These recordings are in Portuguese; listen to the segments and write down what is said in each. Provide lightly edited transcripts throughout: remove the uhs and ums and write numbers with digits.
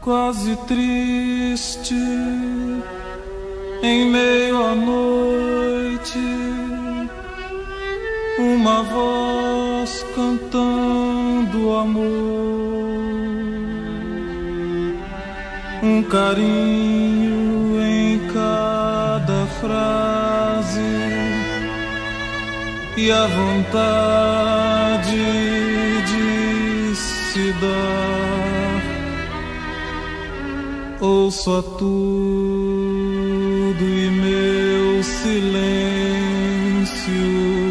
quase triste, em meio à noite, uma voz cantando amor, um carinho em cada frase e a vontade de se dar. Ouço a tudo e meu silêncio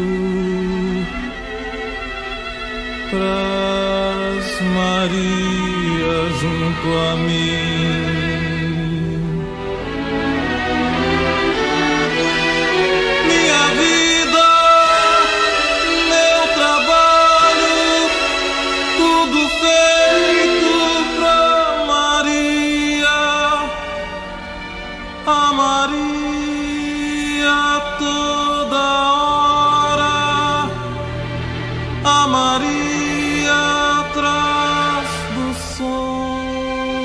traz Maria junto a mim. Minha vida, meu trabalho, tudo feito pra Maria, a Maria toda hora, a Maria atrás do som,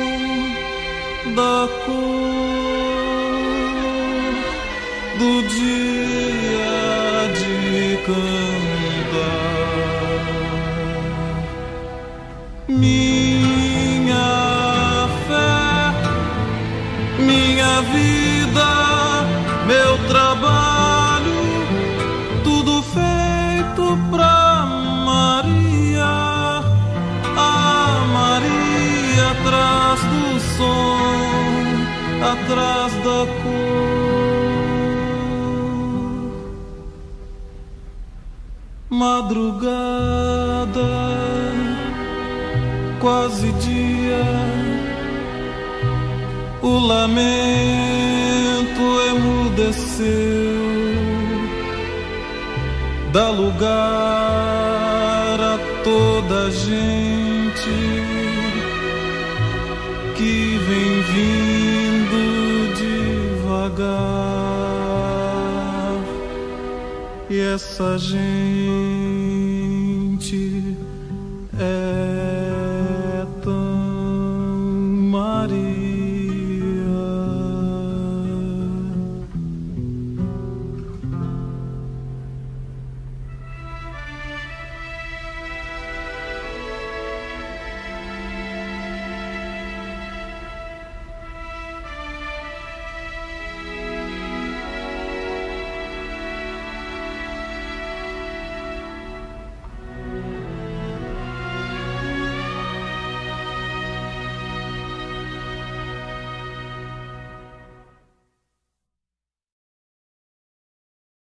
da cor, do dia de cantar. Minha fé, minha vida, meu trabalho, tudo feito pra Maria, a Maria atrás do som, atrás da cor. Madrugada, quase dia, o lamento emudeceu, dá lugar a toda gente que vem vindo devagar, e essa gente é